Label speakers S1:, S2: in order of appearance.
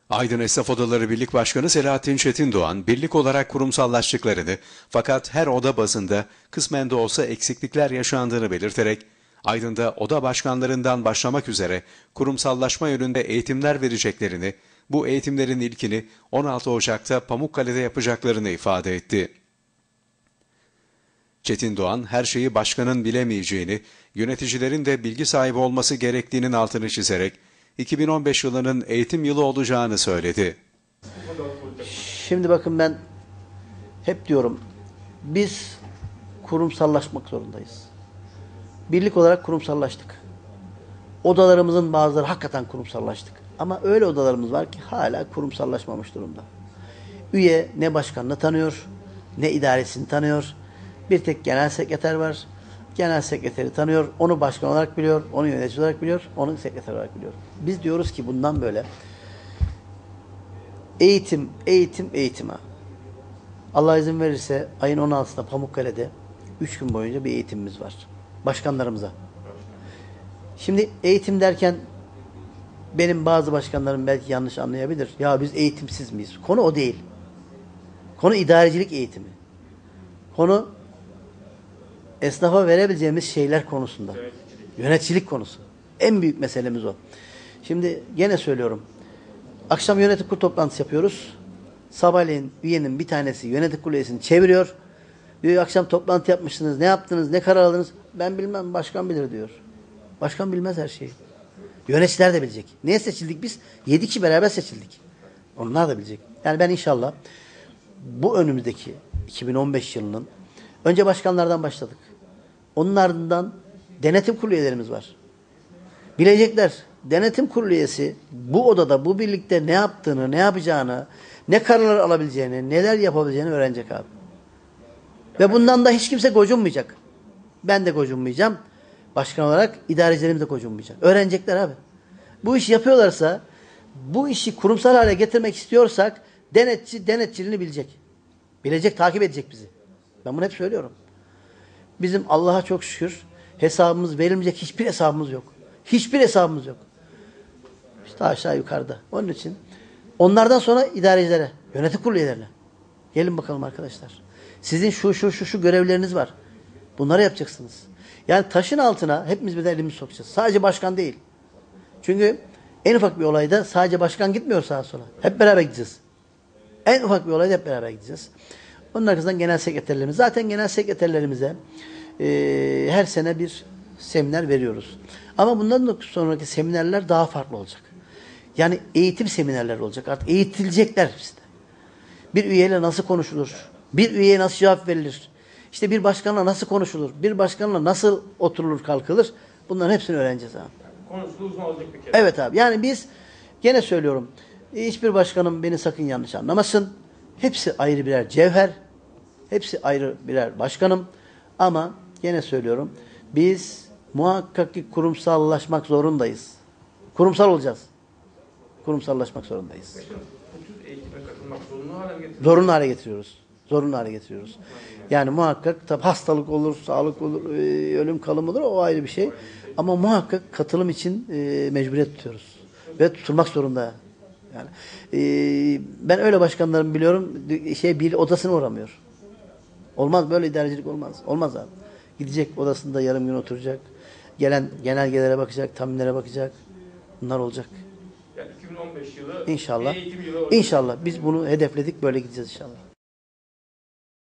S1: Aydın Esnaf Odaları Birlik Başkanı Selahattin Çetindoğan, birlik olarak kurumsallaştıklarını fakat her oda bazında kısmen de olsa eksiklikler yaşandığını belirterek, Aydın'da oda başkanlarından başlamak üzere kurumsallaşma yönünde eğitimler vereceklerini, bu eğitimlerin ilkini 16 Ocak'ta Pamukkale'de yapacaklarını ifade etti. Çetindoğan, her şeyi başkanın bilemeyeceğini, yöneticilerin de bilgi sahibi olması gerektiğinin altını çizerek, 2015 yılının eğitim yılı olacağını söyledi.
S2: Şimdi bakın ben hep diyorum, biz kurumsallaşmak zorundayız. Birlik olarak kurumsallaştık. Odalarımızın bazıları hakikaten kurumsallaştık. Ama öyle odalarımız var ki hala kurumsallaşmamış durumda. Üye ne başkanını tanıyor, ne idaresini tanıyor. Bir tek genel sekreter var. Genel sekreteri tanıyor, onu başkan olarak biliyor, onu yönetici olarak biliyor, onu sekreter olarak biliyor. Biz diyoruz ki bundan böyle eğitim, eğitim, eğitime. Allah izin verirse ayın 16'sında Pamukkale'de 3 gün boyunca bir eğitimimiz var. Başkanlarımıza. Şimdi eğitim derken benim bazı başkanlarım belki yanlış anlayabilir. Ya biz eğitimsiz miyiz? Konu o değil. Konu idarecilik eğitimi. Konu esnafa verebileceğimiz şeyler konusunda. Yöneticilik konusu. En büyük meselemiz o. Şimdi gene söylüyorum. Akşam yönetim kurulu toplantısı yapıyoruz. Sabahleyin üyenin bir tanesi yönetim kurulu üyesini çeviriyor. Diyor akşam toplantı yapmışsınız. Ne yaptınız? Ne karar aldınız? Ben bilmem. Başkan bilir diyor. Başkan bilmez her şeyi. Yöneticiler de bilecek. Niye seçildik biz? 7 kişi beraber seçildik. Onlar da bilecek. Yani ben inşallah bu önümüzdeki 2015 yılının önce başkanlardan başladık. Onun ardından denetim kurulu üyelerimiz var. Bilecekler. Denetim kurulu üyesi bu odada, bu birlikte ne yaptığını, ne yapacağını, ne kararlar alabileceğini, neler yapabileceğini öğrenecek abi. Ve bundan da hiç kimse gocunmayacak. Ben de gocunmayacağım. Başkan olarak idarecilerimiz de gocunmayacak. Öğrenecekler abi. Bu işi yapıyorlarsa, bu işi kurumsal hale getirmek istiyorsak denetçi denetçiliğini bilecek. Bilecek, takip edecek bizi. Ben bunu hep söylüyorum. Bizim Allah'a çok şükür hesabımız verilmeyecek hiçbir hesabımız yok. Hiçbir hesabımız yok. İşte aşağı yukarıda. Onun için onlardan sonra idarecilere, yönetim kurulu üyelerine. Gelin bakalım arkadaşlar. Sizin şu görevleriniz var. Bunları yapacaksınız. Yani taşın altına hepimiz birden elimizi sokacağız. Sadece başkan değil. Çünkü en ufak bir olayda sadece başkan gitmiyor sağa sola. Hep beraber gideceğiz. En ufak bir olayda hep beraber gideceğiz. Onun arkasından genel sekreterlerimiz. Zaten genel sekreterlerimize her sene bir seminer veriyoruz. Ama bundan sonraki seminerler daha farklı olacak. Yani eğitim seminerleri olacak. Artık eğitilecekler bizde. Bir üyeyle nasıl konuşulur? Bir üyeye nasıl cevap verilir? İşte bir başkanla nasıl konuşulur? Bir başkanla nasıl oturulur, kalkılır? Bunların hepsini öğreneceğiz abi.
S3: Konusu uzun olacak bir kere.
S2: Evet abi. Yani biz gene söylüyorum. Hiçbir başkanım beni sakın yanlış anlamasın. Hepsi ayrı birer cevher. Hepsi ayrı birer başkanım. Ama gene söylüyorum. Biz muhakkak ki kurumsallaşmak zorundayız. Kurumsal olacağız. Kurumsallaşmak zorundayız.
S3: Bu tür eğitime katılmak zorunlu hale mi getiriyoruz?
S2: Zorunlu hale getiriyoruz. Zorunlu hale getiriyoruz. Yani muhakkak tabi hastalık olur, sağlık olur, ölüm kalım olur, o ayrı bir şey. Ama muhakkak katılım için mecburiyet tutuyoruz. Ve tutulmak zorunda. Yani ben öyle başkanlarımı biliyorum, bir odasına uğramıyor. Olmaz, böyle idarecilik olmaz. Olmaz abi. Gidecek odasında yarım gün oturacak. Gelen genelgelere bakacak, tahminlere bakacak. Bunlar olacak.
S3: Yani 2015 yılı
S2: İnşallah.
S3: eğitim yılı olacak.
S2: İnşallah biz bunu hedefledik, böyle gideceğiz inşallah.